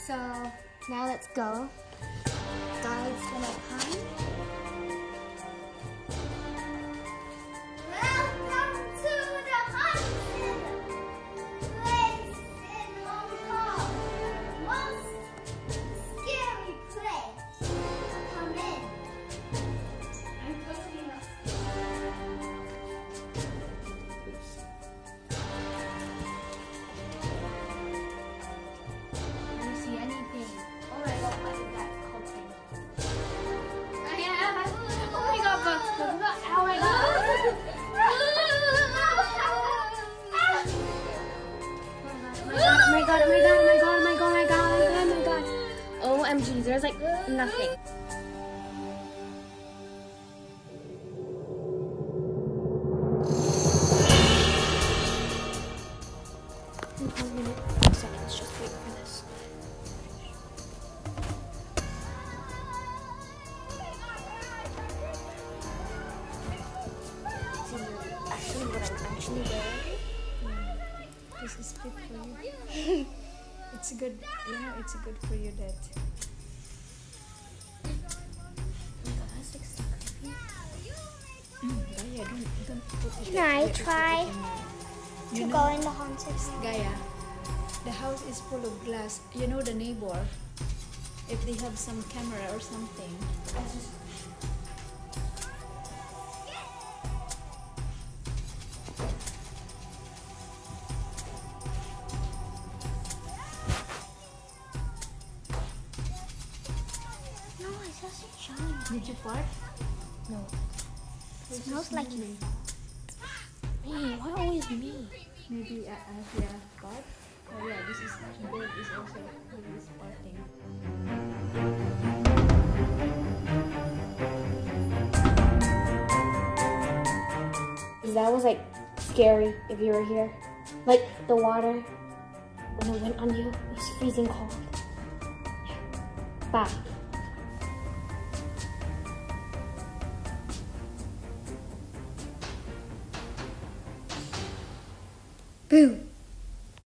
So now let's go. Guys, gonna come. Welcome to the haunted place in Hong Kong. Most scary place. Come in. I'm closing up. Do you see anything? Oh my god, what is that called thing? Oh my god, bugs. Oh my god. Oh my god, oh my god, oh my god, oh my god, oh my god, oh my god. OMG, there's like nothing. In 1 minute, 5 seconds, just wait for this. Actually, what I'm actually wearing. This is good for you. It's good, you know, it's good for you that. Oh my god, that's like so creepy. Gaia, don't put it. Can I there. try You to know, go in the haunted? Gaia, the house is full of glass. You know the neighbor. If they have some camera or something. No, it doesn't shine. Did you fart? No. It smells like me. Me? Why always me? Maybe yeah, fart. Oh yeah, this is bird is also is farting. That was like scary if you were here. Like the water, when it went on you, it was freezing cold. Yeah. Bye. Boom.